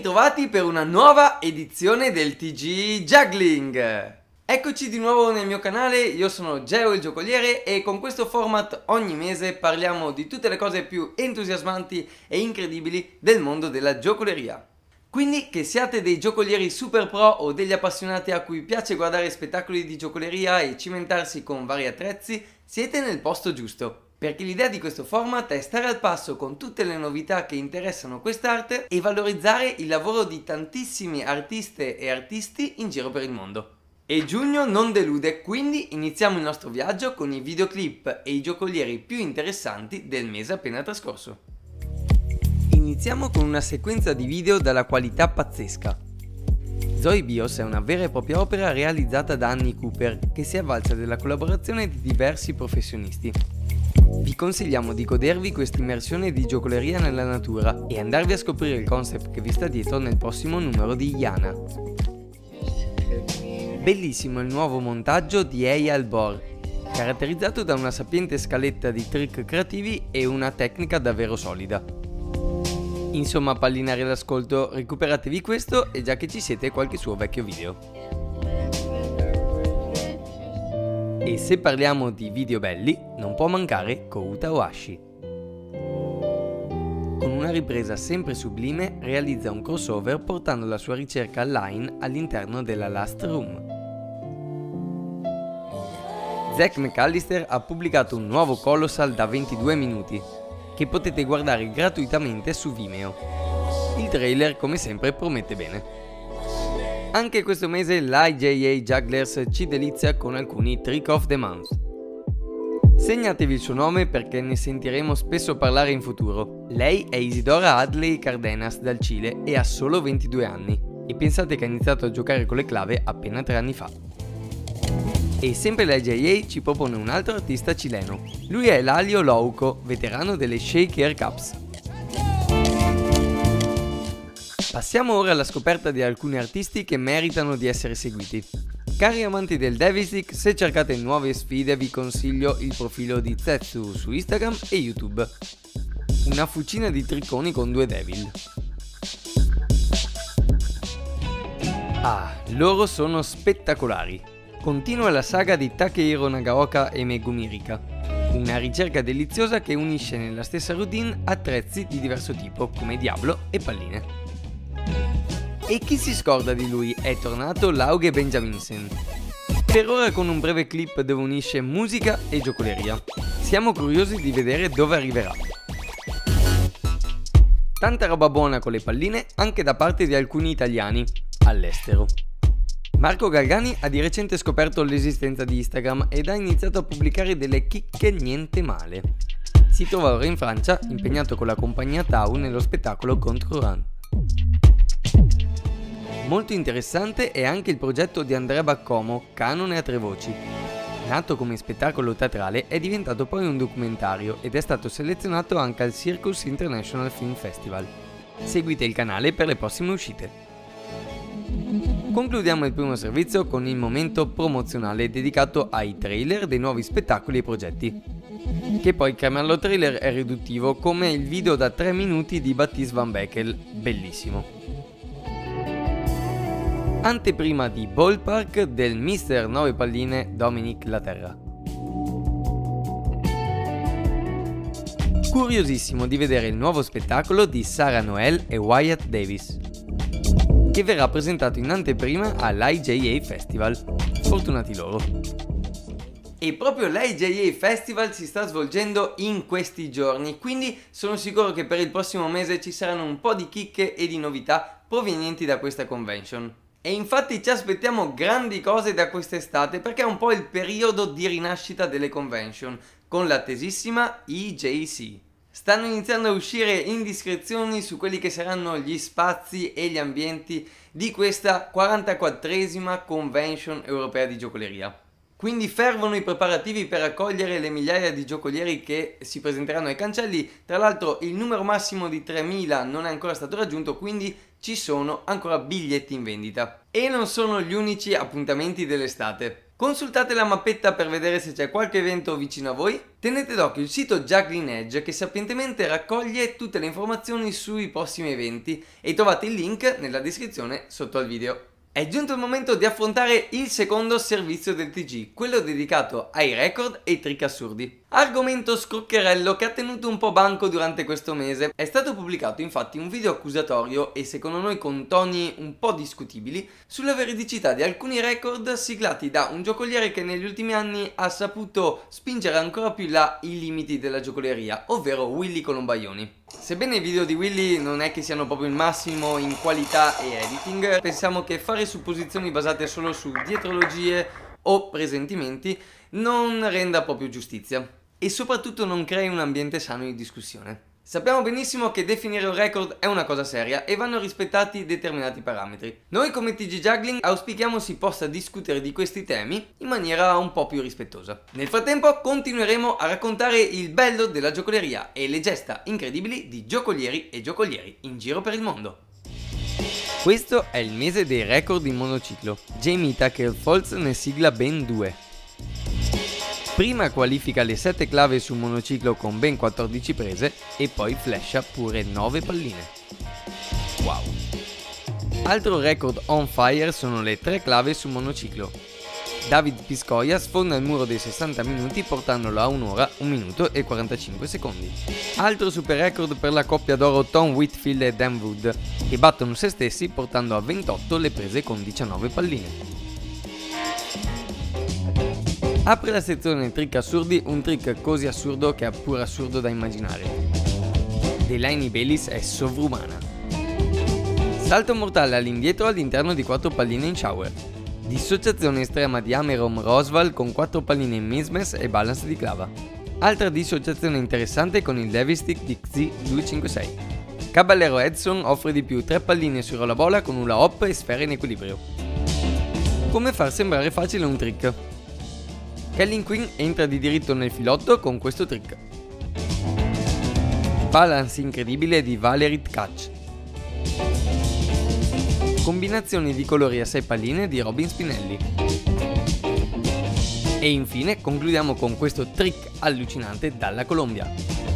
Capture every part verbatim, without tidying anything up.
ritrovati per una nuova edizione del T G Juggling! Eccoci di nuovo nel mio canale, io sono Geo il giocoliere e con questo format ogni mese parliamo di tutte le cose più entusiasmanti e incredibili del mondo della giocoleria. Quindi che siate dei giocolieri super pro o degli appassionati a cui piace guardare spettacoli di giocoleria e cimentarsi con vari attrezzi, siete nel posto giusto. Perché l'idea di questo format è stare al passo con tutte le novità che interessano quest'arte e valorizzare il lavoro di tantissimi artiste e artisti in giro per il mondo. E giugno non delude, quindi iniziamo il nostro viaggio con i videoclip e i giocolieri più interessanti del mese appena trascorso. Iniziamo con una sequenza di video dalla qualità pazzesca. Zoe Bios è una vera e propria opera realizzata da Annie Cooper, che si è avvalsa della collaborazione di diversi professionisti. Vi consigliamo di godervi questa immersione di giocoleria nella natura e andarvi a scoprire il concept che vi sta dietro nel prossimo numero di Yana. Bellissimo il nuovo montaggio di Eyal Bor, caratterizzato da una sapiente scaletta di trick creativi e una tecnica davvero solida. Insomma, pallinari all'ascolto, recuperatevi questo e già che ci siete qualche suo vecchio video. E se parliamo di video belli, non può mancare Kouta Ohashi. Con una ripresa sempre sublime realizza un crossover portando la sua ricerca online all'interno della Last Room. Zach McAllister ha pubblicato un nuovo Colossal da ventidue minuti, che potete guardare gratuitamente su Vimeo. Il trailer, come sempre, promette bene. Anche questo mese l'I J A Jugglers ci delizia con alcuni Trick of the Month. Segnatevi il suo nome perché ne sentiremo spesso parlare in futuro. Lei è Isidora Adley Cardenas dal Cile e ha solo ventidue anni. E pensate che ha iniziato a giocare con le clave appena tre anni fa. E sempre l'I J A ci propone un altro artista cileno. Lui è Lalio Louco, veterano delle Shake Air Cups. Passiamo ora alla scoperta di alcuni artisti che meritano di essere seguiti. Cari amanti del Devilstick, se cercate nuove sfide vi consiglio il profilo di Zetsu su Instagram e YouTube. Una fucina di tricconi con due Devil. Ah, loro sono spettacolari. Continua la saga di Takehiro Nagaoka e Megumi Rika. Una ricerca deliziosa che unisce nella stessa routine attrezzi di diverso tipo come Diablo e palline. E chi si scorda di lui? È tornato Lauge Benjaminsen. Per ora con un breve clip dove unisce musica e giocoleria. Siamo curiosi di vedere dove arriverà. Tanta roba buona con le palline anche da parte di alcuni italiani all'estero. Marco Galgani ha di recente scoperto l'esistenza di Instagram ed ha iniziato a pubblicare delle chicche niente male. Si trova ora in Francia, impegnato con la compagnia Tau nello spettacolo Contre Run. Molto interessante è anche il progetto di Andrea Baccomo, Canone a tre voci. Nato come spettacolo teatrale, è diventato poi un documentario ed è stato selezionato anche al Circus International Film Festival. Seguite il canale per le prossime uscite. Concludiamo il primo servizio con il momento promozionale dedicato ai trailer dei nuovi spettacoli e progetti. Che poi chiamarlo trailer è riduttivo, come il video da tre minuti di Baptiste Van Beckel, bellissimo. Anteprima di Ballpark del mister nove palline Dominic Laterra. Curiosissimo di vedere il nuovo spettacolo di Sarah Noel e Wyatt Davis, che verrà presentato in anteprima all'I J A Festival. Fortunati loro. E proprio l'I J A Festival si sta svolgendo in questi giorni, quindi sono sicuro che per il prossimo mese ci saranno un po' di chicche e di novità provenienti da questa convention. E infatti ci aspettiamo grandi cose da quest'estate perché è un po' il periodo di rinascita delle convention, con l'attesissima E J C. Stanno iniziando a uscire indiscrezioni su quelli che saranno gli spazi e gli ambienti di questa quarantaquattresima convention europea di giocoleria. Quindi fervono i preparativi per accogliere le migliaia di giocolieri che si presenteranno ai cancelli. Tra l'altro il numero massimo di tremila non è ancora stato raggiunto, quindi ci sono ancora biglietti in vendita. E non sono gli unici appuntamenti dell'estate. Consultate la mappetta per vedere se c'è qualche evento vicino a voi. Tenete d'occhio il sito Juggling Edge che sapientemente raccoglie tutte le informazioni sui prossimi eventi e trovate il link nella descrizione sotto al video. È giunto il momento di affrontare il secondo servizio del T G, quello dedicato ai record e ai trick assurdi. Argomento scroccherello che ha tenuto un po' banco durante questo mese. È stato pubblicato infatti un video accusatorio e secondo noi con toni un po' discutibili sulla veridicità di alcuni record siglati da un giocoliere che negli ultimi anni ha saputo spingere ancora più in là i limiti della giocoleria, ovvero Willy Colombaioni. Sebbene i video di Willy non è che siano proprio il massimo in qualità e editing, pensiamo che fare supposizioni basate solo su dietrologie o presentimenti non renda proprio giustizia e soprattutto non crei un ambiente sano di discussione. Sappiamo benissimo che definire un record è una cosa seria e vanno rispettati determinati parametri. Noi come T G Juggling auspichiamo si possa discutere di questi temi in maniera un po' più rispettosa. Nel frattempo continueremo a raccontare il bello della giocoleria e le gesta incredibili di giocolieri e giocolieri in giro per il mondo. Questo è il mese dei record in monociclo. Jamie Tucker-Foltz ne sigla ben due. Prima qualifica le sette clave su monociclo con ben quattordici prese e poi flasha pure nove palline. Wow! Altro record on fire sono le tre clave su monociclo. David Piscoia sfonda il muro dei sessanta minuti portandolo a un'ora, un minuto e quarantacinque secondi. Altro super record per la coppia d'oro Tom Whitfield e Dan Wood, che battono se stessi portando a ventotto le prese con diciannove palline. Apre la sezione trick assurdi un trick così assurdo che è pure assurdo da immaginare. Delaney Baylis è sovrumana. Salto mortale all'indietro all'interno di quattro palline in shower. Dissociazione estrema di Amerom Rosval con quattro palline in mismatch e balance di clava. Altra dissociazione interessante con il Devil Stick di X Z duecentocinquantasei. Caballero Edson offre di più tre palline su rollabola con hula hop e sfere in equilibrio. Come far sembrare facile un trick? Kellyn Quinn entra di diritto nel filotto con questo trick. Balance incredibile di Valerie Tkach. Combinazioni di colori a sei palline di Robin Spinelli. E infine concludiamo con questo trick allucinante dalla Colombia.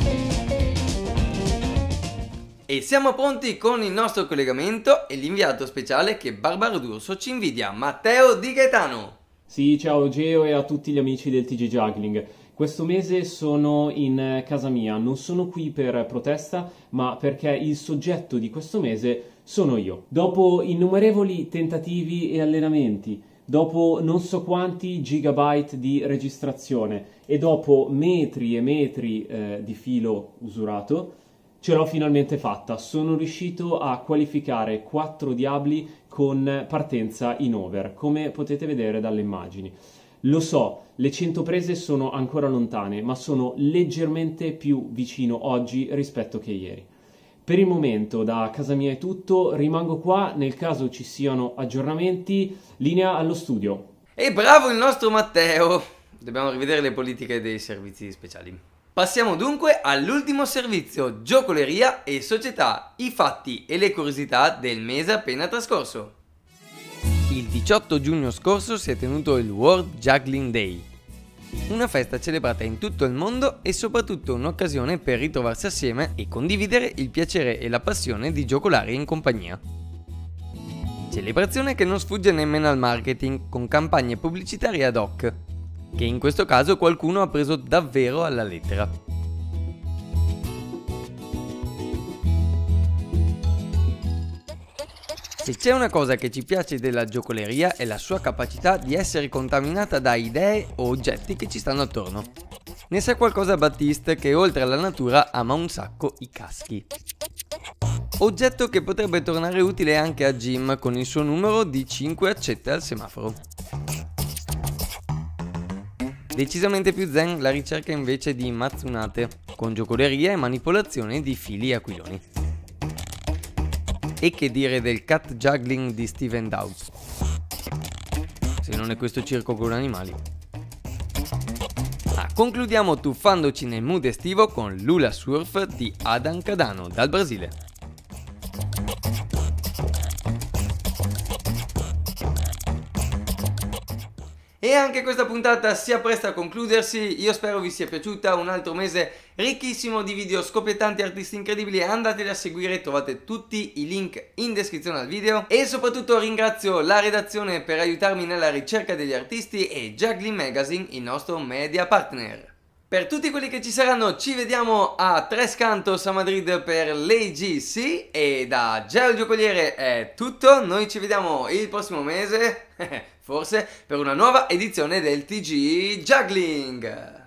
E siamo pronti con il nostro collegamento e l'inviato speciale che Barbaro D'Urso ci invidia, Matteo Di Gaetano. Sì, ciao Geo e a tutti gli amici del T G Juggling. Questo mese sono in casa mia, non sono qui per protesta, ma perché il soggetto di questo mese sono io. Dopo innumerevoli tentativi e allenamenti, dopo non so quanti gigabyte di registrazione e dopo metri e metri eh, di filo usurato, ce l'ho finalmente fatta. Sono riuscito a qualificare quattro diabli con partenza in over, come potete vedere dalle immagini. Lo so, le cento prese sono ancora lontane, ma sono leggermente più vicino oggi rispetto che ieri. Per il momento da casa mia è tutto, rimango qua nel caso ci siano aggiornamenti, linea allo studio. E bravo il nostro Matteo! Dobbiamo rivedere le politiche dei servizi speciali. Passiamo dunque all'ultimo servizio, giocoleria e società, i fatti e le curiosità del mese appena trascorso. Il diciotto giugno scorso si è tenuto il World Juggling Day, una festa celebrata in tutto il mondo e soprattutto un'occasione per ritrovarsi assieme e condividere il piacere e la passione di giocolare in compagnia. Celebrazione che non sfugge nemmeno al marketing con campagne pubblicitarie ad hoc, che in questo caso qualcuno ha preso davvero alla lettera. Se c'è una cosa che ci piace della giocoleria è la sua capacità di essere contaminata da idee o oggetti che ci stanno attorno. Ne sa qualcosa Baptiste che oltre alla natura ama un sacco i caschi. Oggetto che potrebbe tornare utile anche a Jim con il suo numero di cinque accette al semaforo. Decisamente più zen la ricerca invece di Matsunate, con giocoleria e manipolazione di fili e aquiloni. E che dire del cat juggling di Steven Dowd, se non è questo circo con animali. Ah, concludiamo tuffandoci nel mood estivo con l'Hula Surf di Adam Cadano dal Brasile. E anche questa puntata si appresta a concludersi, io spero vi sia piaciuta, un altro mese ricchissimo di video scoppiettanti, artisti incredibili, andateli a seguire, trovate tutti i link in descrizione al video e soprattutto ringrazio la redazione per aiutarmi nella ricerca degli artisti e Juggling Magazine, il nostro media partner. Per tutti quelli che ci saranno, ci vediamo a Tres Cantos a Madrid per l'A G C e da Geo il Giocoliere è tutto, noi ci vediamo il prossimo mese, forse, per una nuova edizione del T G Juggling.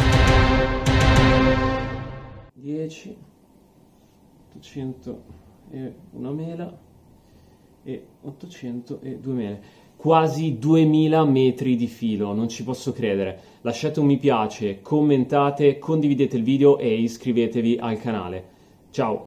dieci, ottocento e una mela e ottocento e due mele. Quasi duemila metri di filo, non ci posso credere. Lasciate un mi piace, commentate, condividete il video e iscrivetevi al canale. Ciao!